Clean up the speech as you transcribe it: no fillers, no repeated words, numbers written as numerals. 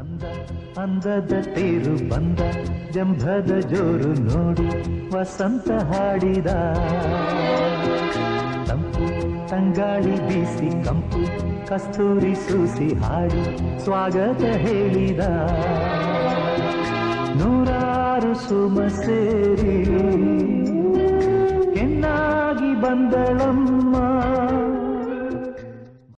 ಅಂದ ಅಂದದ ತೇರು ಬಂದ ಜಂಭದ ಜೋರು ನೋಡಿ ವಸಂತ ಹಾಡಿದ ತಂಪು ತಂಗಾಳಿ ಬೀಸಿ ಕಂಪು ಕಸ್ತೂರಿ ಸೂಸಿ ಹಾಡಿ ಸ್ವಾಗತ ಹೇಳಿದ ನೂರಾರು ಸುಮ ಸೇರಿ ಹೆಣ್ಣಾಗಿ ಬಂದಳಮ್ಮ